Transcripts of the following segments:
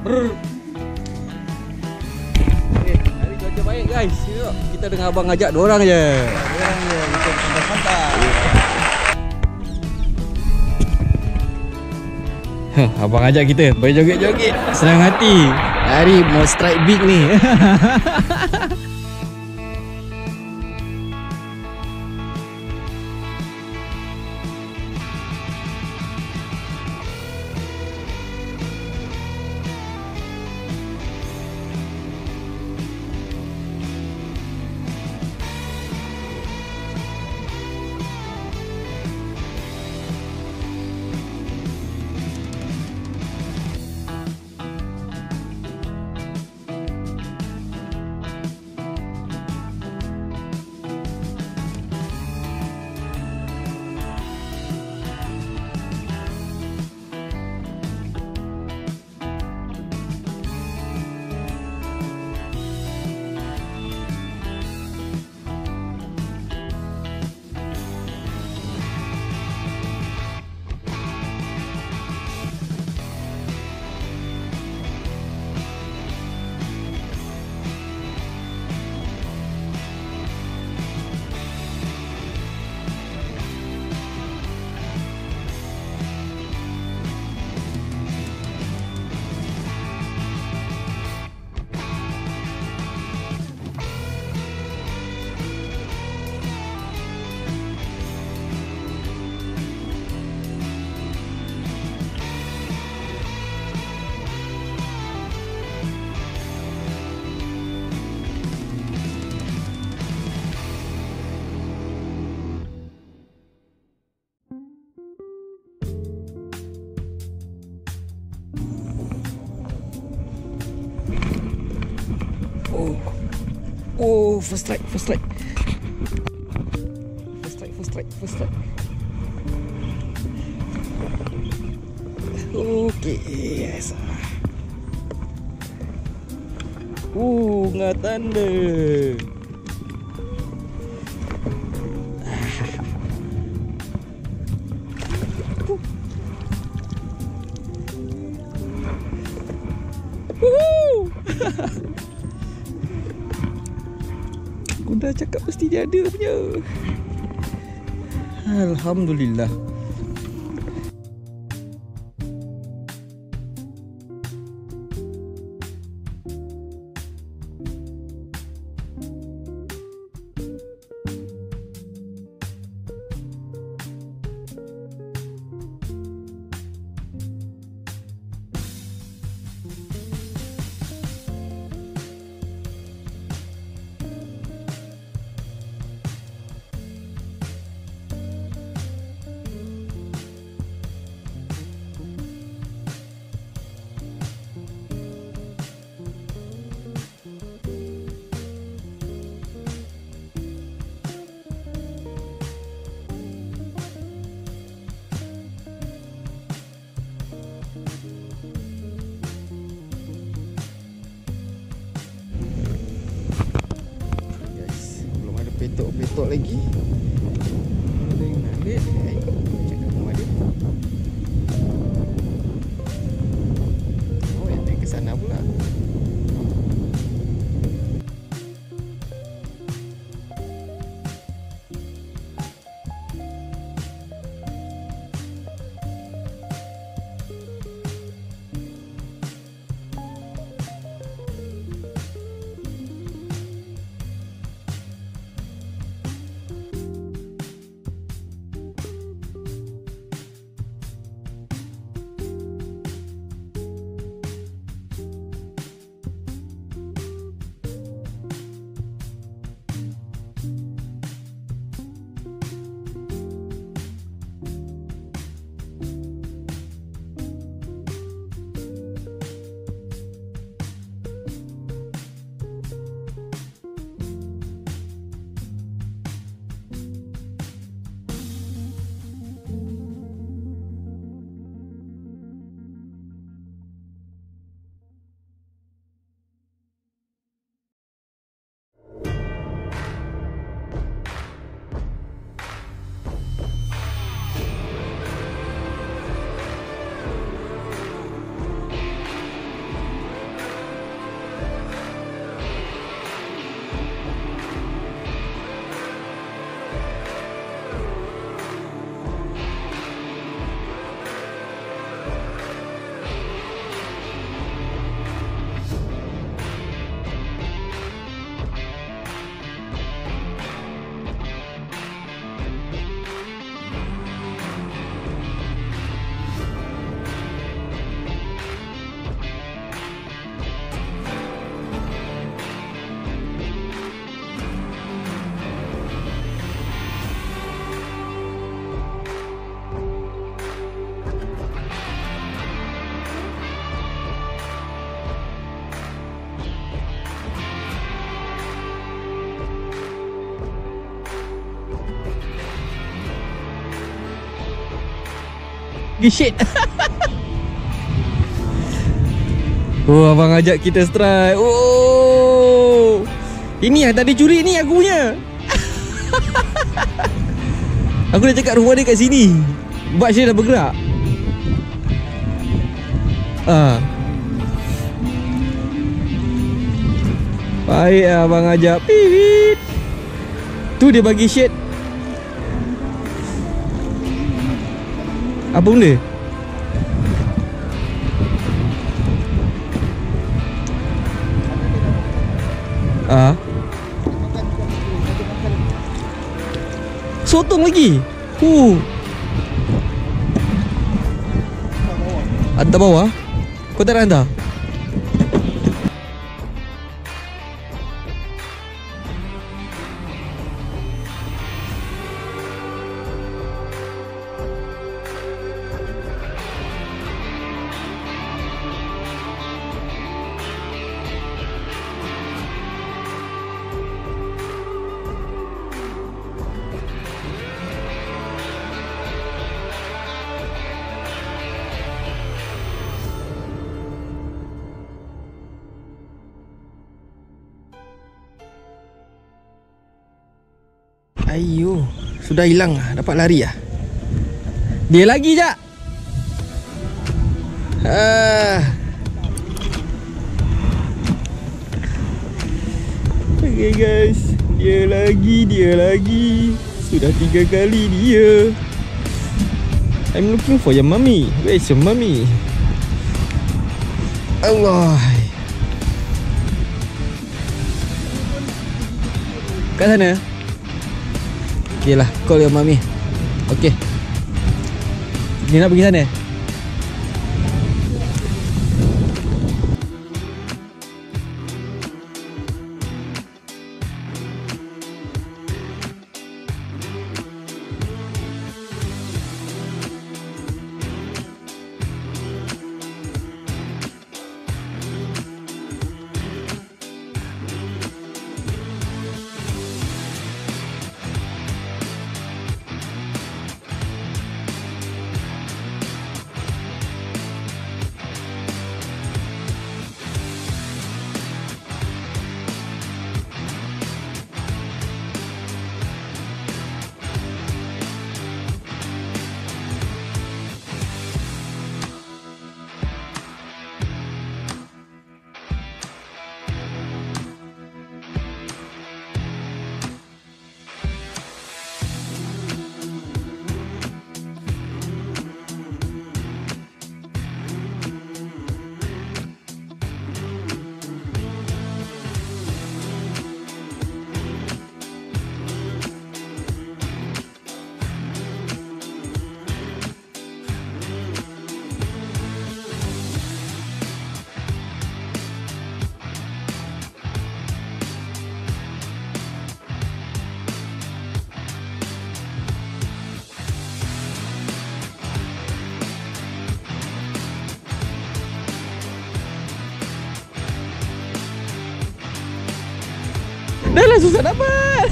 Hari cuaca baik guys. Kita dengan abang ajak 2 orang je. Kita santai-santai. Abang ajak kita berjoget-joget senang hati. Hari mau strike big ni. Oh, first strike. First strike. Okay, yes. Bunga tanda. Aku dah cakap mesti dia ada punya. Alhamdulillah. Petok lagi. Ada yang narik. Cakap rumah dia. Oh, yang naik ke sana pula. Pergi shit. Oh, abang ajak kita strike. Oh, ini yang tadi curi ni aku punya. Aku dah cakap rumah dia kat sini. Batch dia dah bergerak. Baik lah abang ajak. Pipit. Tu dia bagi shit. Apa benda? Sotong lagi. Hantar bawah. Kau tak nak hantar? Ayuh, sudah hilang lah. Dapat lari lah. Dia lagi je. Okay guys, dia lagi. Sudah 3 kali dia. I'm looking for your mommy. Where is your mommy? Allah. Kat sana. Okay lah, call your mommy. Okay. Dia nak pergi sana. Dah lah susah dapat.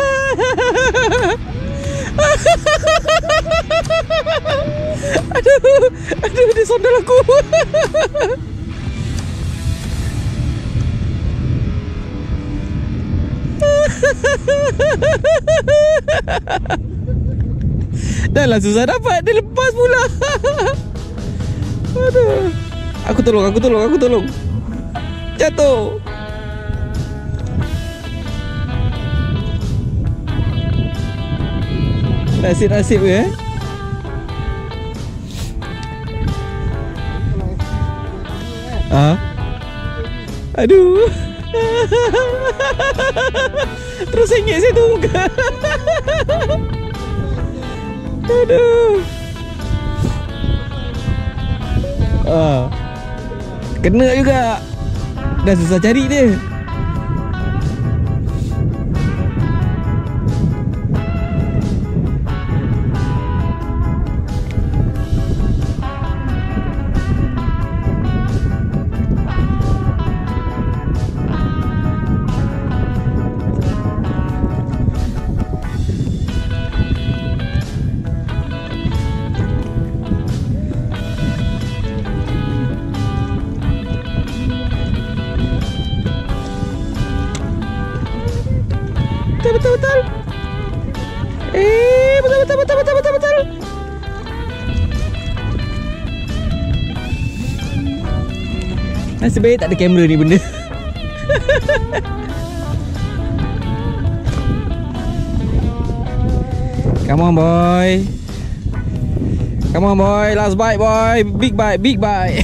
Aduh, dia sondal aku. Dah lah susah dapat, dia lepas pula. Aduh. Aku tolong. Jatuh. Nasib ya. Aduh. Terus sengit saya tu muka. Aduh. Kena juga. Dah susah cari dia. betul. Betul. Nasib baik tak ada kamera ni benda. Come on boy. Come on boy, last bite boy. Big bite.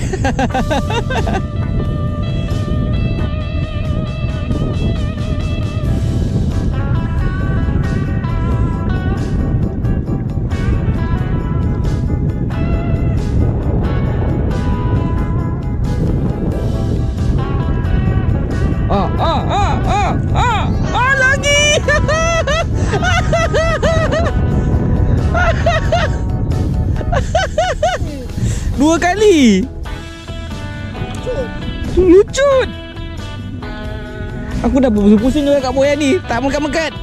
Lagi. Dua kali. Lucut. Aku dah pusing-pusing dengan kat boya ni. Tak mengkat-mengkat.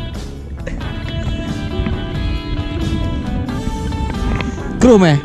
Krom eh?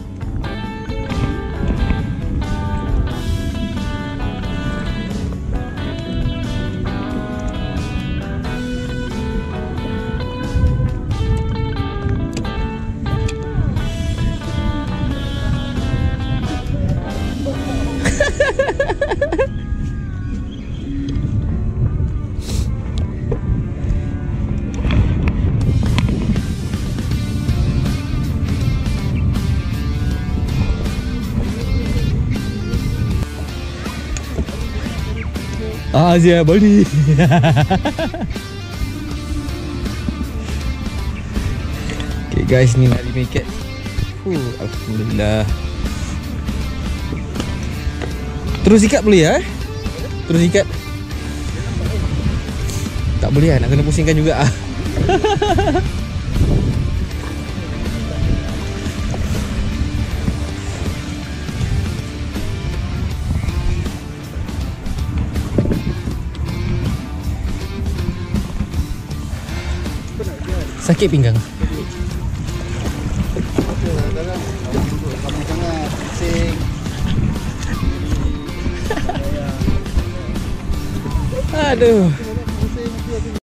Asia Bali. Okay guys, ni nak make it. Alhamdulillah. Terus ikat boleh ya? Terus ikat. Tak boleh lah, nak kena pusingkan juga ah. Sakit pinggang. Aduh.